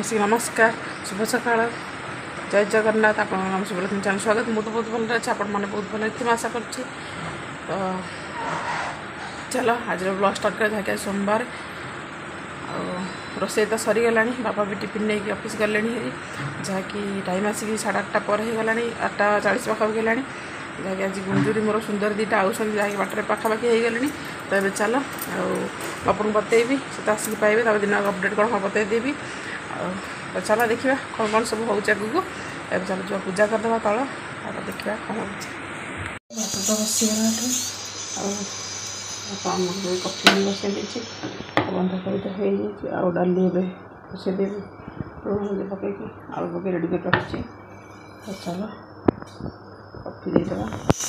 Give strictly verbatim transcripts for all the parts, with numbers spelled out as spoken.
समस्त नमस्कार शुभ सकाळ जय जगन्नाथ आप सुब्रत चैनल स्वागत मुझे बहुत भल अच्छे आप बहुत भल थी आशा कर तो चलो आज ब्लॉग स्टार्ट कर जहाँकि सोमवार रोसे तो सरीगला बापा भी टिफिन नहीं ऑफिस गले जहाँकि टाइम आसिक साढ़े आठटा पर हो गला आठटा चालीस पाखापाखि है जहाँकि आज गुंजूरी मोर सुंदर दीटा आउसन जहाँकि बाटर पाखापाखि हो गले तो ये चलो आपको बतेबी से तो आसिक पाइबे तब दिन अपडेट कौन हाँ बतईदेवी तो चलो देखा कौन कौन सब हो आगू ए चलो जो पूजा करदे तल और देखा कौन हो बसीगला कफी बसई देती बंधाकोबी तो हो जाए आउ डाली बसईदेवी लुण पकईकि आलू पकई रेडी कर रखी तो चलो कफी देदेवा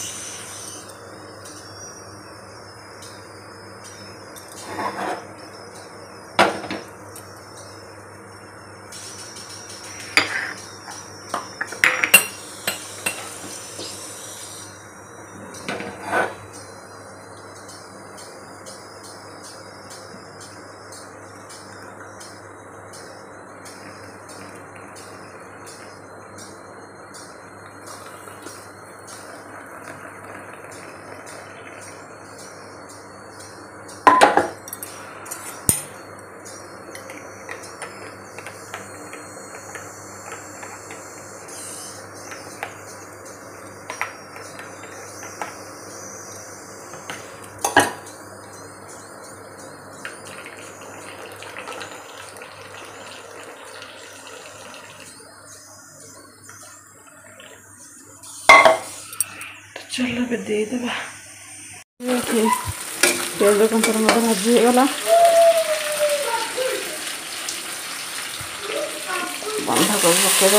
चलो भी दे देवा प्याज कंसर मत भाजी गला बंधाकोबी पकईदेवा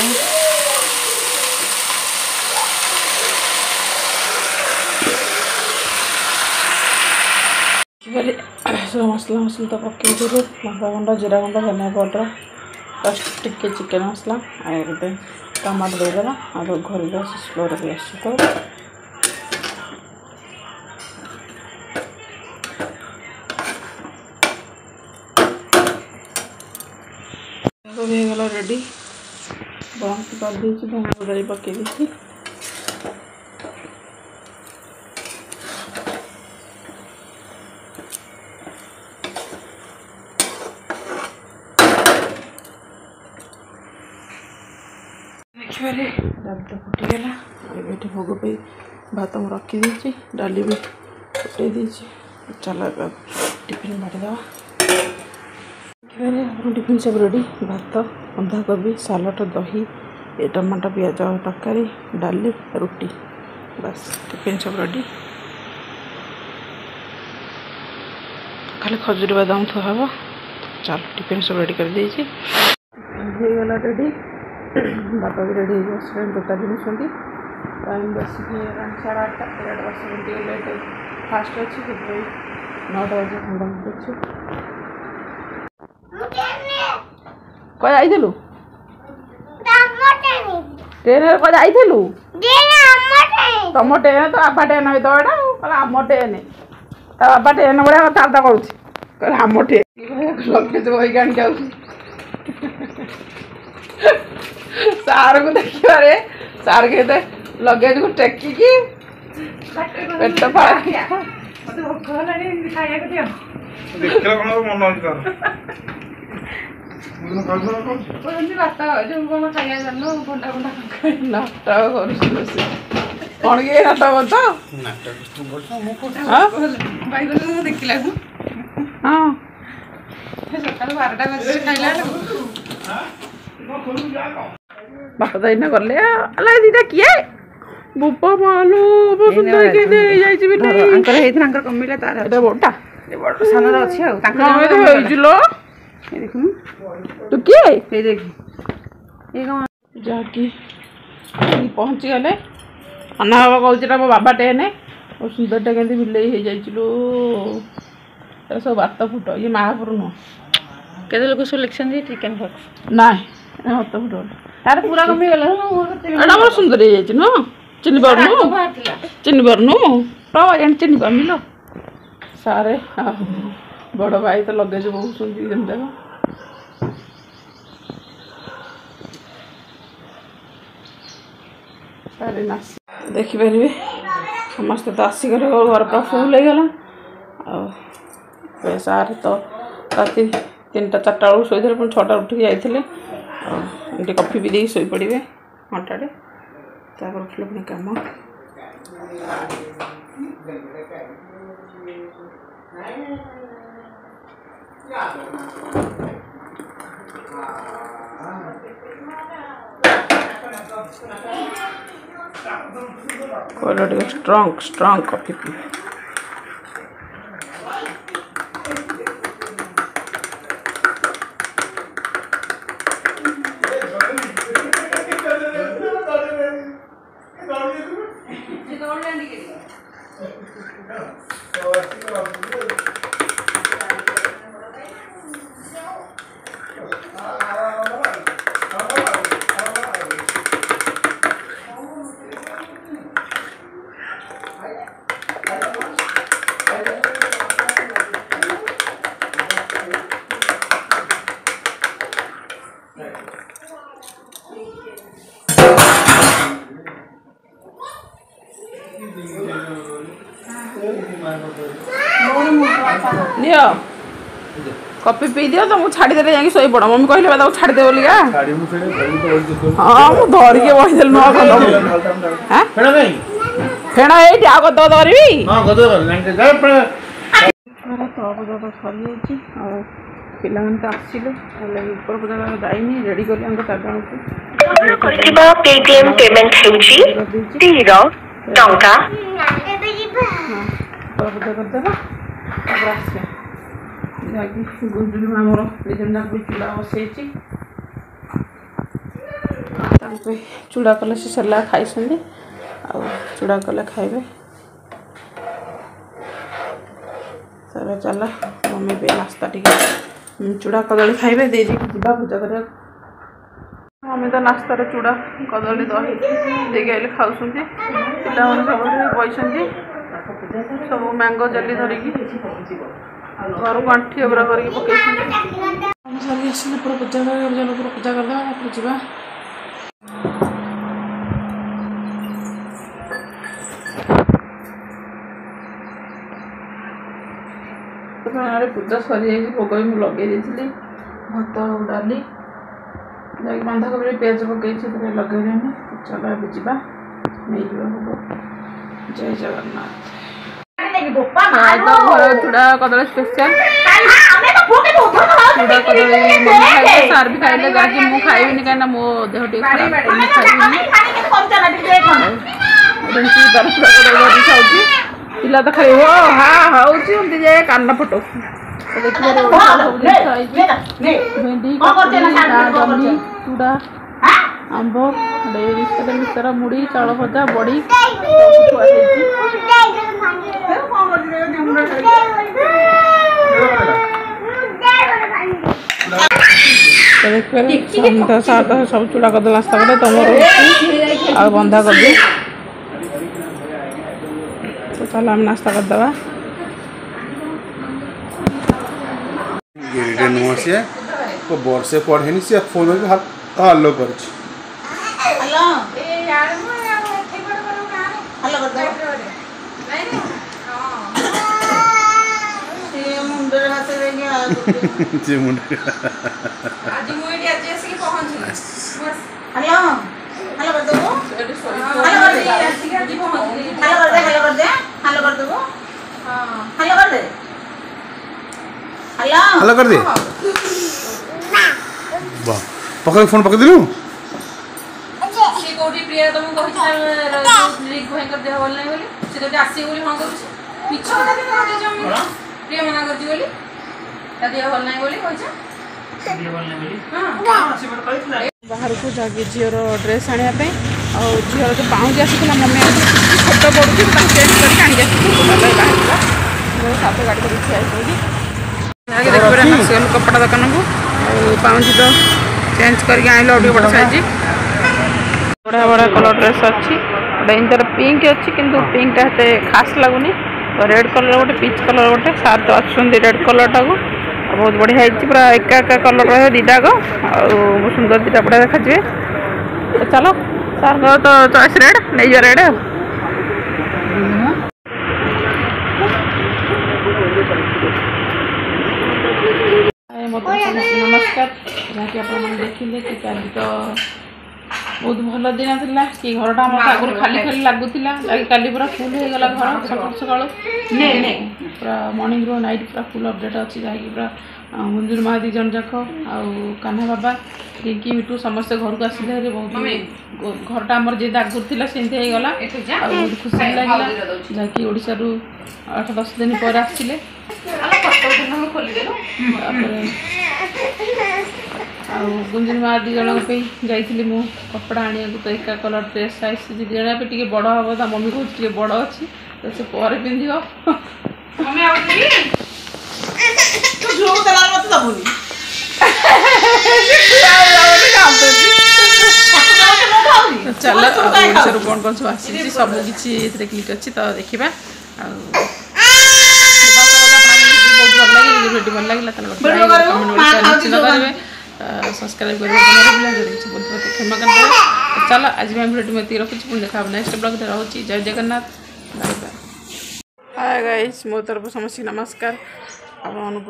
सब मसला मसला तो पकई देवे लंका गुंड जीरा गुंड धनिया पाउडर फर्स्ट टिके चिकेन मसला आगे टमाटो देदेवा और घर स्लोर भी आस तो भी गला रेडी बंद कर दी धनिया गुड़ा पकई दी देखिए डाल तो फुटीगला ये भोग पे भात मुझे रखी डाली भी फुटे दी चलो टिफिन बांटीदेवा टिफिन सब रेडी भात बंधाकोबी सालाड दही टमाटो पियाज तरकारी डाली रुटी बस टिफिन सब रेडी खाली खजूरी बादाम थुआ हम चलो टिफिन सब रेडी कर देगला रेडी बापा भी रेडी हो दुटा दिन टाइम बस साढ़े आठटा इे दस मिनट लेट फास्ट अच्छे नौटा बजे खंडा अच्छे कह जाइलु ट्रेन कह जाइलु तुम ट्रेन तो बाबा ट्रेन भी तो एटा आम ट्रेन तो बाबा ट्रेन बढ़िया कथबार्ता करुँच आम ट्रेन लगेज बहिक आनी जाऊँ सार को देखिए सार के लगेज को टेकिकी पेट फाड़ा कौन किए नाटक हाँ सकाल बारटा बजे खाइला बापा तो इना गले अला दीदा किए बुपा मालो बहुत सुंदर के दे जाई बिना अंकर हेथि अंकर कमिला तार एटा बडा ए बड सानर अछि आ तांकर में होइजुलो ए देखु तू किए ए देखि ए गां जाकी पहुंच गले अन्ना बाबा कहउछरा मो बाबा टेने और सुंदरटा केंति बिलेई हे जाइछलो ए सब बात फुट ये महापुर न केते लोक सिलेक्शन दे चिकन फॉक्स नाही मत फुट यार पूरा कमी गला एटा बहुत सुंदर हे जाइछ न चिन्ह पारनु चिन्ह पारनु तो एन चिन्ह पामिलो सारे बड़ भाई तो लगेज बहुत सुंदर देख सारे नाश देखिपारे समस्त तो आसिगले घर पूरा फुल हो गला सार तो राति तीन टा चार्टा बेलू शोते पुणी छटा उठिक जाते कफी भी दे शो पड़े घंटाटे उठले पुणी कम कहला स्ट्रॉन्ग स्ट्रॉन्ग कॉफी पी लियो कॉफी पी दियो तो मुझे छाड़ी देले जाके सोई पड़ मम्मी कहले बा छाड़ी दे बोलिया हां मु धर के बहि देल न कल हैं फेणा नहीं फेणा एठी आ गद धरबी हां गद धर लाइन जा पर अरे तो अब जब सरी जाई आ पिलान त आसीले ले ऊपर पूजा जाईनी रेडी करले अंग तागा आपन करथिबा पेटीएम पेमेंट हेउची तीन टंका ऊपर पूजा कर देबा ग्रास जाकी गुंजुली मामर लेजेंडा को चूड़ा बसैची तांको चूड़ा कले से सरला खाई संदे आ चूड़ा कले खाइबे सर चला मम्मी पे नाश्ता टिके चूड़ा कदली खाइबे दे जी जीवा पूजा करे मम्मी तो नाश्ता रे चूड़ा कदली दही दे गले खाउसंती पिला मन सब बइसंती सब मैंगो जल्दी धरिकी घर को आंठी बरा करके पकई सारी आसिले पूरा पूजा कर पूरा पूजा कर पूजा पूजा सरी जाए भोग भी मुझे लगे भात डाली जाकि बंधाकोबी पिज पकई लगे चलो अब जा नहीं भोग जय जगन्नाथ घर चूड़ा कदली स्पेशल चूड़ा कदली सार भी खाइले गाजी मु खाइबिनी कहीं मो देह टे खराब खाऊँ पिला तो खाई हो हा हाउची जे कान फटो भेंडी चूड़ा आंब मिक्सर मिक्सर मुड़ी चाउल भजा बड़ी सब चूड़ा कदल नास्ता कले तुम आ बंधा कर दे तो चलो हम नास्ता कर दवा नुआ सी को वर्षे पढ़े सी फोन में हाथ हल्लो कर हेलो ए यार मो एथे बड़ बड़ हेलो कर दो से मुंडे हाथ रे गया जे मुंडे आज मो एठी आज एसी पहुंच हेलो हेलो कर दो हेलो कर दे आज पहुंच हेलो कर दे हेलो कर दे हेलो कर दो हां हेलो कर दे हेलो हेलो कर दे वाह पकड़ फोन पकड़ दिलु से कोठी प्रिया तुम कहि छ लिंक भय कर दे बोल नहीं बोली से तो आसी बोली हां कर पीछे कथा के कह दे जमी प्रिया मना कर दी बोली दादी बोल नहीं बोली कहि छ प्रिया बोल नहीं बोली हां से बड़ कहितला बाहर को जाके जियर ड्रेस आनिया पे आ जियर जो पाउजी आसीला मम्मी फोटो पडुची ता चेंज करके आनि जासी बाहर का वो साथे गाड़ी को देखि आई होगी आगे देख पर हम कपड़ा दुकान को पाउजी तो चेंज करके आइलो अभी बड़ा साइज बड़ा बड़ा कलर ड्रेस अच्छी इंटर पिंक अच्छी किंतु पिंक टा खास लगुनि तो रेड कलर गोटे पीच कलर गोटे सार तो आछुंदी रेड कलर टाको बहुत बढ़िया है पूरा एका एका कलर रहे दीटा को सुंदर दीटा बड़ा देखा चलो सार तो चॉइस रेड नहीं जा रेड नमस्कार जहाँकि आप देखिले कि काली तो बहुत भल दिन था कि घरटा आम आगुरी खाली खाली लगुला काली पूरा फुल हो गला घर सकाल सकाल पूरा मॉर्निंग रू नाइट पूरा फुल अपडेट अच्छी जहाँकि पूरा गुंजुर माँ दी जन जाक आन्हा बाबा रिंकी मिटू समस्ते घर को आसिले बहुत घरटा आमर जे आगुरी थी सेमती हो गला बहुत खुशी लगे जहाँकि ओडिशा रु आठ दस दिन पर आसते गुंजुर माँ दी जन जाइली मु कपड़ा आने तो एका कलर ड्रेस साइज जन टे बड़ हम ता मम्मी कह बड़ अच्छी तो से पर पिंध चल ओडिशा कौन कौन सब आसी सब किसी क्लिक अच्छी तो देखा बहुत भल लगे वीडियो भल लगे कमेंट करेंगे सब्सक्राइब करेंगे क्षमा कर चलो आज मैं वीडियो में एति रखुच्छी पुणी देखा नेक्स्ट ब्लॉग रोचे जय Jagannath bye bye hi guys मो तरफ समस्त नमस्कार आपको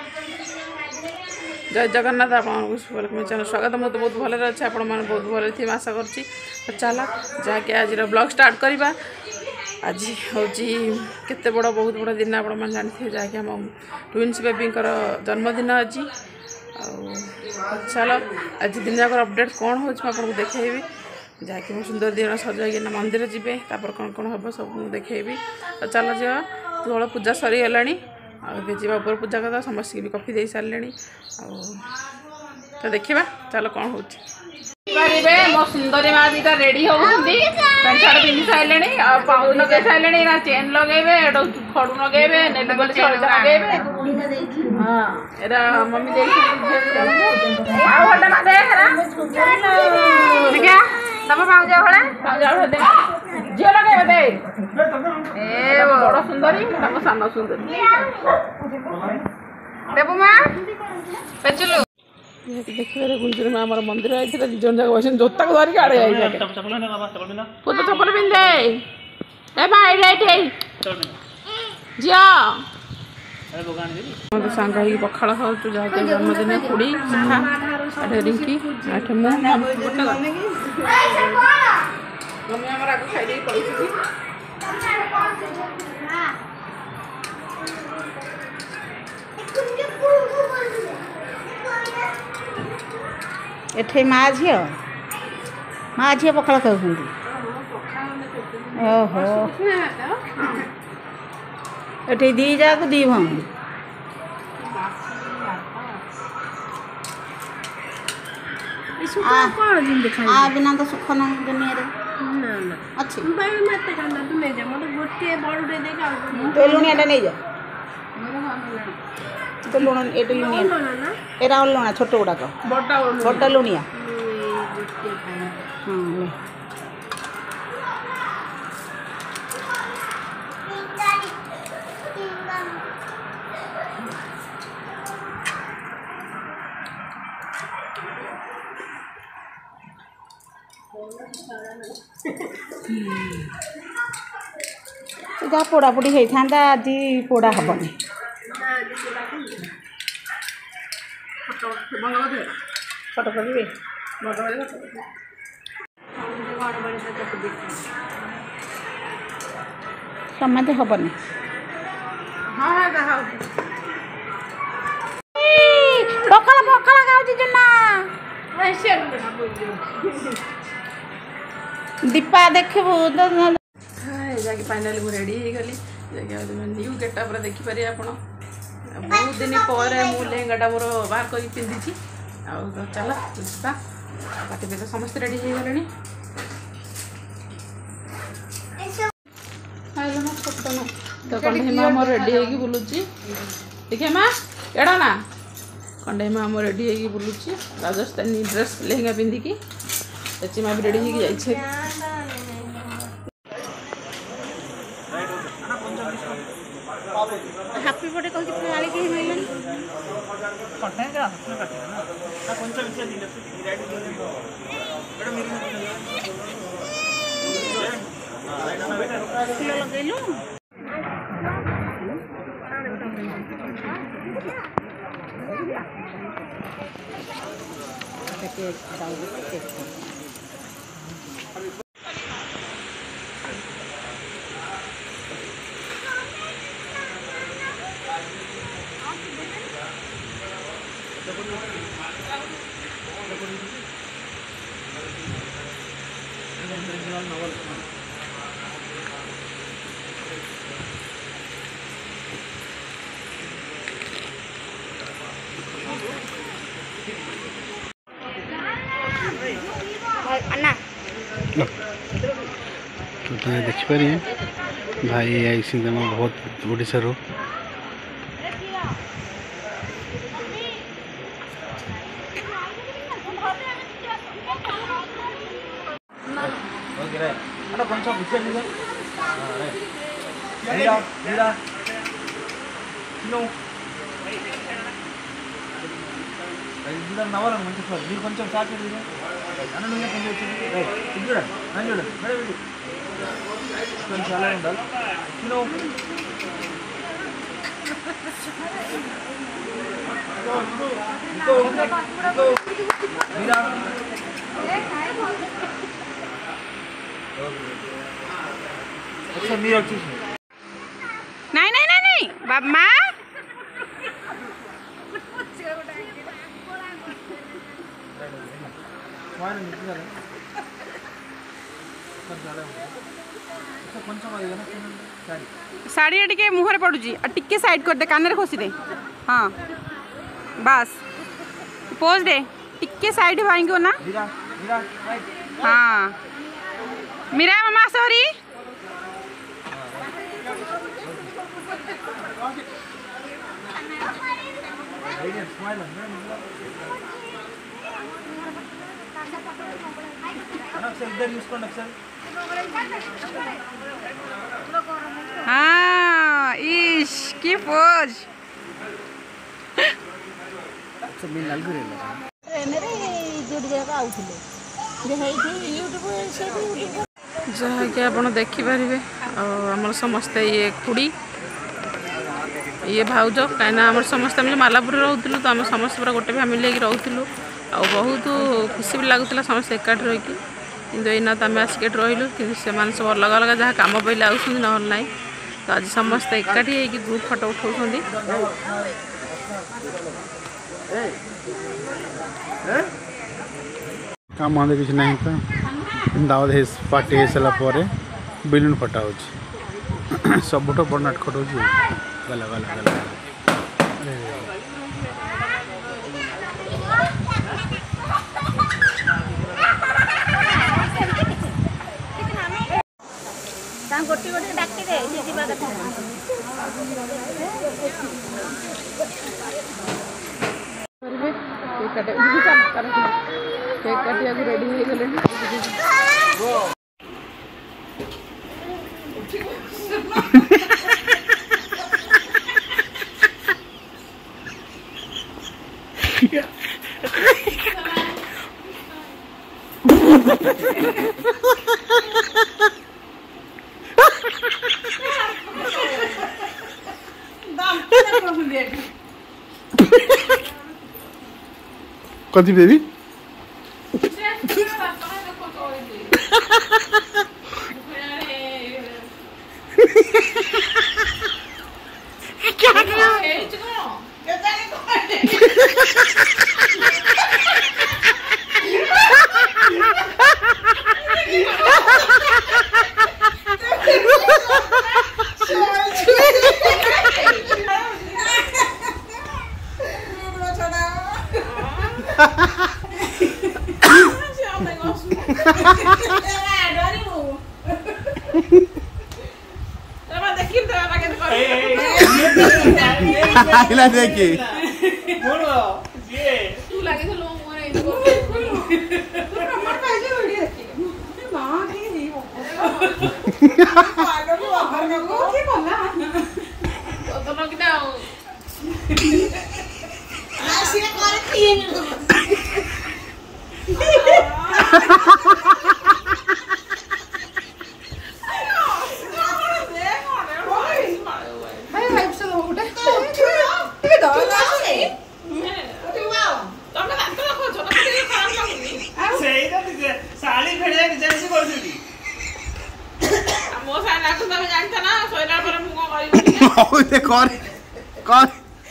जय जगन्नाथ आपको चैनल स्वागत मुझे बहुत भल अच्छे आप बहुत भल थी आशा करची चल जहाँकि आज ब्लॉग स्टार्ट करवा आज हूँ केते बड़ बहुत बड़ दिन आप जानते जहाँकि आम ट्विन्स बेबी जन्मदिन आज चलो आज दिन जाकर अपडेट कौन हो आपको देखी जहाँकि मैं सुंदर दिन सजाइना मंदिर जी कौन कौन हम सब देखी तो चलो जी तुम पूजा सरीगला जा ऊपर पूजा करता समस्त भी कफी दे सारे तो देखा चलो कौन हो मो सुंदरी माँ दीटा रेडी होती पैंट सार्ट पिंधि सारे पाउज लगे सारे ना चेन लगे खड़ू लगे लगे हाँ एरा मम्मी झील लगे दे बड़ सुंदरी सान सुंदरी देबू माँ पेचलू देखिए गुंजुर में आम मंदिर आई थी जन जगह बस जोता को धरिक आड़े आई पुत चपल पिंधे झील मत सांग पखाड़ खाऊ जहाँ जन्मदिन खुड़ी सीठा रिंकी मम्मी आम आगे खाई पड़ी एठे माँ झील माँ झील पखाड़ खाऊ ओहो एठे दी जाक दी भौणी आ बिना तो सुख ना दुनिया अच्छी तो लुणिया नहीं जा तो लुण ये लुणिया एरा लुणा छोट गुड़ाक बड़ लुणिया हाँ जहाँ पोड़ा पोड़ी होता आज पोड़ा हेनी फटो करेंगे समाधि हेनी पकड़ पकड़ गाँव जुना दीपा देखबू जाकि फाइनाली मुझे रेडी हो गली जाकि न्यू गेटअप देखिपारे आप बहुत दिन पर मु लेहेंगाटा मोर बाहर कर पिंधि चल जा बाकी तो समस्त रेडी हो गले तो कंडे माँ मोर रेडी हो बुलूची देखिए माँ एड़ा ना कंडे माँ मोर रेडी हो बुलूची राजस्थानी ड्रेस लेहेंगा पिंधिकी चची माँ भी रेडी हो जाइए हैप्पी बर्थडे कह के फाली के मिलन कंटेंट का हाथ में काटना ना ना कौन सा विषय दिले तो रेडी दिले एटा मेरी तो तुम देखिपारे भाई आई बहुत ओडिशा रो నవ్వాలి మంచి సార్ మీరు కొంచెం సార్ అన్న కొంచెం చూడండి నన్ను చూడండి మేడం కొంచెం అలా ఉండాలి మీరు వచ్చేసి नहीं नहीं नहीं नहीं बाप माँ साड़ी टे मुहर पड़ुची टिके साइड कर दे कान खोसी दे हाँ बस पोज दे टिके साइड भाई ना हाँ मीरा मामा सॉरी हाँ इश की पोज जहाँकि आप देखिपारे आमर समस्ते ये खुड़ी ये भाउज कहीं आम समस्त मालापुर रोलु तो आम समस्त पूरा गोटे फैमिली रोलु आ बहुत खुशी भी लगुला समस्त एकाठी रही कि एना तो आम आसिक रही कि से सब अलग अलग जहाँ कम पहले आस ना तो आज समस्त एकाठी हो ग्रुप फोटो उठाऊ काम किसी ना तो दावत पार्टी हो सारापर बेलून फटा हो सबुठ बड़ नाटक हो गला गला गला गोटी गोटी डाकी दे जीवा कथा केक काटिया रेडी हो गले कथी बेबी आइला देखी बोलो ये तू लागे तो लोग मोरे इनको प्रमोट पाहिजे व्हिडिओ की मां की नहीं हो आलो को आभार को की बोला तो तो लोग ना आशी करे तीन लागू तब जानता ना सोइला पर मु को करिबो ओ दे कर कर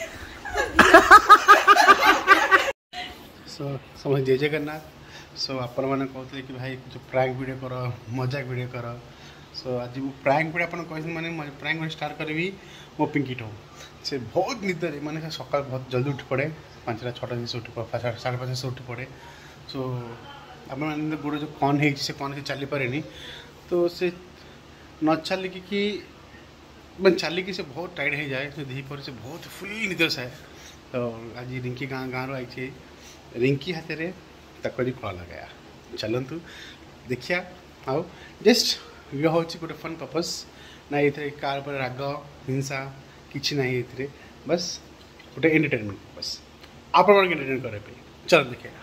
सो समझ जय जगन्नाथ। सो आपण मैंने कहते कि भाई जो प्रैंक वीडियो कर मजाक वीडियो कर सो आज वो प्रैंक वीडियो अपन कह मैंने प्रैंक वीडियो स्टार्ट करी मो पिंकी टो से बहुत निदर मैंने सकाल बहुत जल्दी उठी पड़े पाँचटा छटा जिन उठी पड़े साढ़े पाँच से उठी पड़े। सो आप गोड़ जो कौन है से कौन से चली पारे तो से न चलिकी कि मैं चलिकी से बहुत टाइट हो जाए से दी पर से बहुत फुल निदर से तो आज रिंकी गाँ गाँव आई रिंकी हाथ में तकरी फल लगाया चलतु देखिया आउ जस्ट ये हूँ गोटे फन पर्पस ना ये कार पर राग हिंसा किसी ना ये बस गोटे एंटरटेनमेंट पर्पस आप एंटरटेन करने चलो देखिए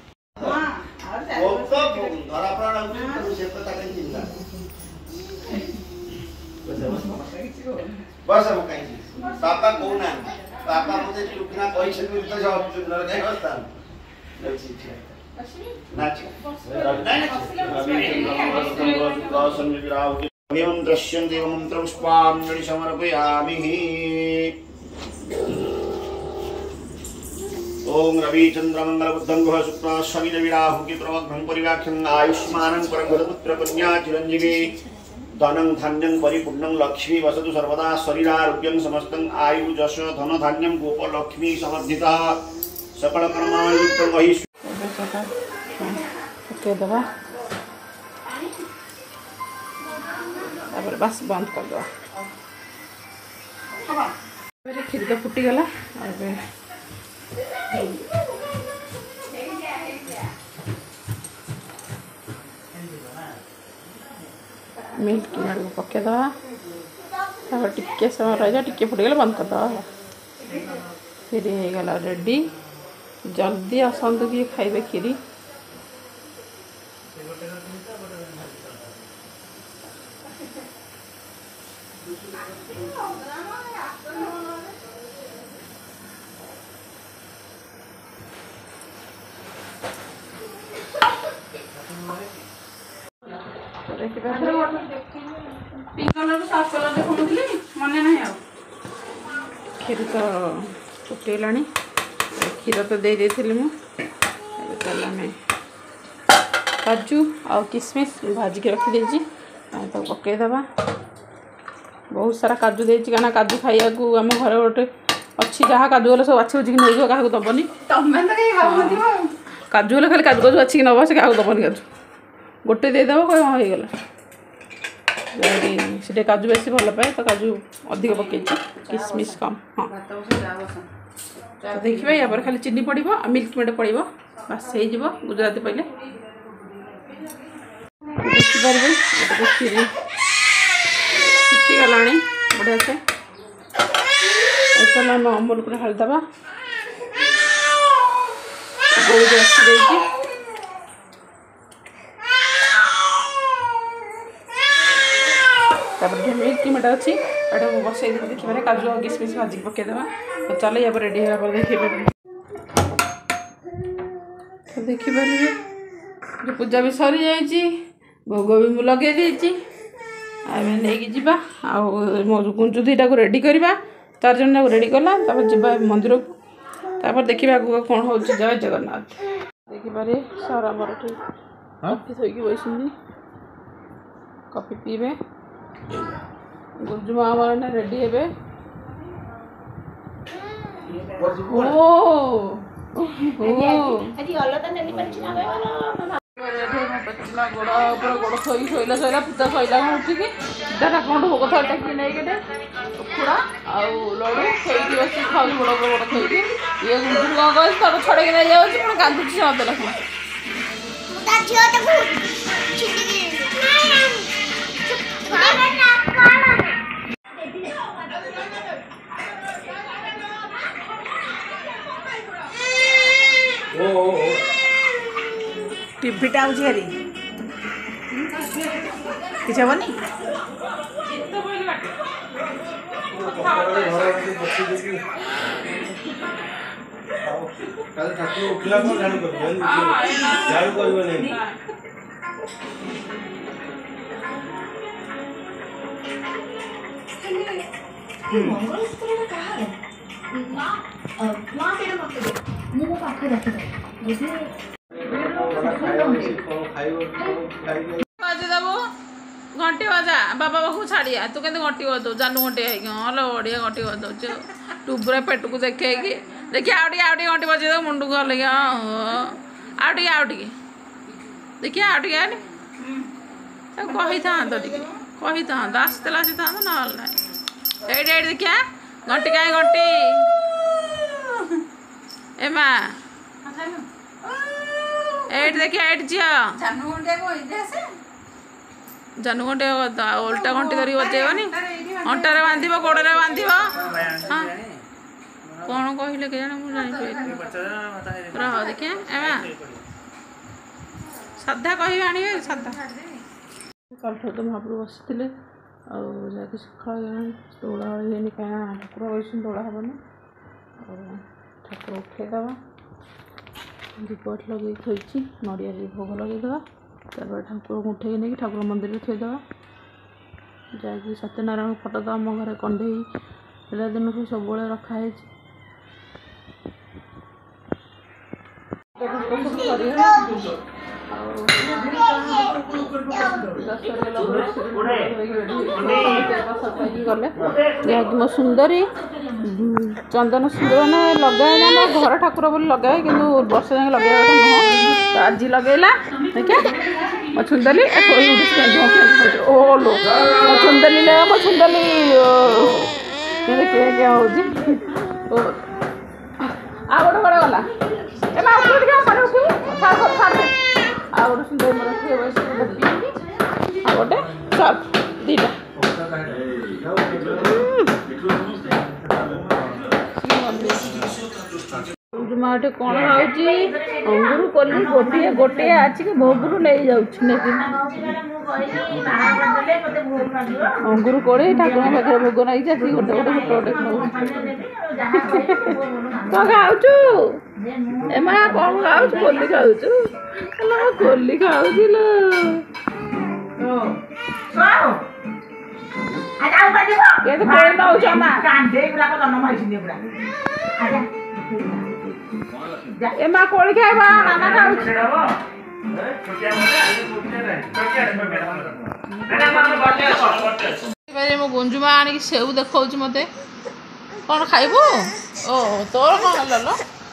बस अब कहीं पापा कौन है पापा मुझे चुपना कोई छन में तो जवाब चुन रहा है होता नाच एवं दृश्यं देव मंत्र पुष्पाणि समर्पयामि। ओम रवि चंद्र मंगल बुद्धं गुह शुक्र शनि रवि राहु केतु ब्रह्म परिवाख्यं आयुष्मानं परम पुत्र कन्या चिरंजीवी धनं धान्यं परिपूर्णं लक्ष्मी वसतु सर्वदा शरीरारोग्यं समस्तं आयु जश धन धान्यं गोप लक्ष्मी समर्थिता सकल कर्मायुक्त मही ओके दबा तापर बस बंद कर दो मेरे खीर तो फुटी गला अब मिल्क मेड को पके दवा तापर टिके समय रह टिके फुटगले बंद कर दवा फिर हो गला रेडी जल्दी आसतु कि खाइबे खीरी पिंक कलर साफ कलर देखुली मन ना खीर तो फुटेला क्षीर तो दे देती मुझे आम काजू आ किसमिश भाजिक रखी तो पकईदबा बहुत सारा काजू दे क्या काजू खाइया आम घर गोटे अच्छी जहाँ काजू गले सब बाछी बुझी नहीं क्या दबनी काजू गले खाली काजू काजू बाछी नब से क्या दबनी काजू गोटे देदेव कह हाँ हो गला से काजू बेसी भल पाए तो काजू अधिक पकई किसमिश कम हाँ तो देखिए या पर खाली चीनी पड़ो आ मिल्क मेड पड़ो बस हो गुजराती पहले देखिपारे खीरी फुटीगला बढ़िया से चल आम अमूल को ढालीदबा बहुत रखी तापर मिल्क मेड अच्छी बस देखिए काजू और किसमिश भाजिक पकईदबा तो चलो या रेडी होगा देखिए तो देखिपारे जो पूजा भी सरी जाइए भोग भी मुझे लगे देती आम नहीं जा मो गुंजु दुईटा को रेडी करवा चार जन को रेडी कला जा मंदिर को तापर देखा कौन हो जय जगन्नाथ देखिपारे सर आमर कॉफी थोक बस कॉफी पीबे गुंजु माँ आमर रेडी हे गोड़ गोड़ थोड़ी शोला शोला पूजा शैला उठिकी सीधा ठाकुर भोग थोड़ा टेक नहीं गए उखुड़ा आउ लड़ू थोड़ी बस खाऊ गोड़ गोड़ थोड़ी ये गुंजु कौन कह सब छड़े नहीं जाऊँगी पुणी कांदुची मत लक्ष्मण टीवीटा आउची हेरी किछ हेबनी ठाकुर उठला झाड़ू कर झाड़ू कर देबू घंटी बजा बाबा पाखु छाड़िया तू के घंटी बजाऊ जानू घंटी हल बढ़िया घंटी बजाऊ टुबुरा पेट को देखे देखिए आउ टे आउ टे घंटी बजे दो मुंड को हल आउ टे आउ टे देखिए आउ टे कही था कही था आसला आसी था ना एट एट देखिया घंटी कहीं घंटी एमा एट देखिए एट झिया जानू घंटे ओल्टा घंटी धरी बजेबनी अंटारे बांध गोड़े बांध हाँ कौन कहले के रह देखिए एमा साधा कह आने साधा कल तो महाप्रभु बसते आगे सका तोड़ा है कहीं ठाकुर बस तोड़ा हेनी ठाकुर उठेदवा दीपट लगे थी नड़िया भोग लगेदवा तापर ठाकुर को उठे नहीं ठाकुर मंदिर में थोदवा जाकि सत्यनारायण फटो तो आम घर कंडे पिला दिन को सब रखाई गले मो सुंदरी चंदन सुंदर ना लगाए ना घर ठाकुर बोली लगाए कि वर्ष जाए लगे नुह आज लगेला देखिए मो सुंदरी ओ लो मो सुंदरी ले मो सुंदरी क्या क्या हो आ गोटे गोटे गला आ गोटे सुंदर आ गोटे सर्फ दीटा माटे कौन खाऊँ अंगुर कली गोटे गोटे आज के भोगुर ले अंगुर कोड़े ठाकुर पाखे भोग नहीं जाती गोटे गोटे गोटे गोटे तो खाऊ एमा कौन खाऊ कोली खाऊ कोली खाऊ एमा कोली खाइबा नाना खाऊ मो गुंजुमा आनिक सेऊ देखा मत कौन खाइबू ओ तोर कौन लो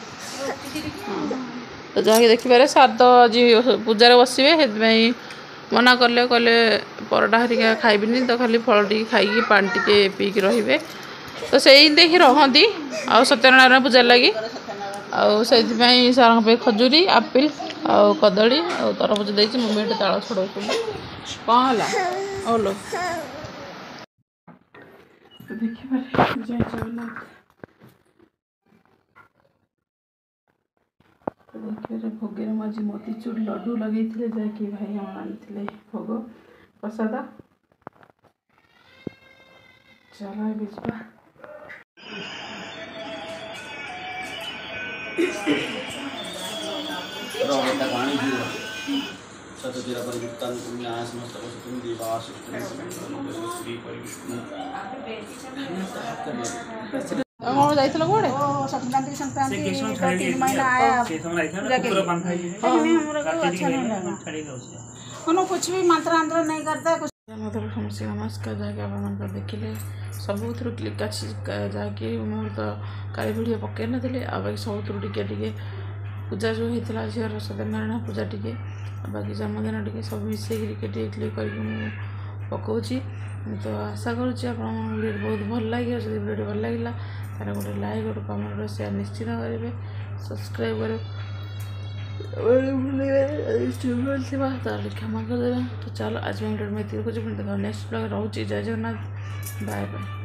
तो जहाँकि देखिपारे सार तो आज पूजार बसवे मना कले कले परटा हरिका खाइबिनी तो खाली फल टी खाई पानी टी पीक रे तो से देखी रहती आ सत्यनारायण पूजा लगी आउ सार खजूरी आपिल आउ कदली आ तरबूज देती मम्मी ताल छड़ो कौन है ओलो देखिए जय जगन्नाथ देखिए भोगे आज मोतीचूर लड्डू लगे जैकि भाई हम आनी भोग प्रसाद चलो बिजवा कौन संक्रांति संक्रांति तीन महीना आया कुछ भी मंत्र अंतर नहीं करता कुछ समस्या नमस्कार जहाँकि आप देखिले सब क्लिक अच्छी जहाँकि मुझे तो काली भिडियो पकई नी आ बाकी सब टे पूजा जो होता झीर सत्यनारायण पूजा टे बाकी जन्मदिन टे सब मिसेक क्लिक कर पकाऊँगी तो आशा करुँच आप बहुत भल लगे जब वीडियो भल लगे तार गोटे लाइक गोटे कमेंट गोटे शेयर निश्चित करेंगे सब्सक्राइब करें क्षमा करदे तो चलो आज वीडियो में देखो नेक्स्ट ब्लॉग रोचे जय जगन्नाथ बाय बाय।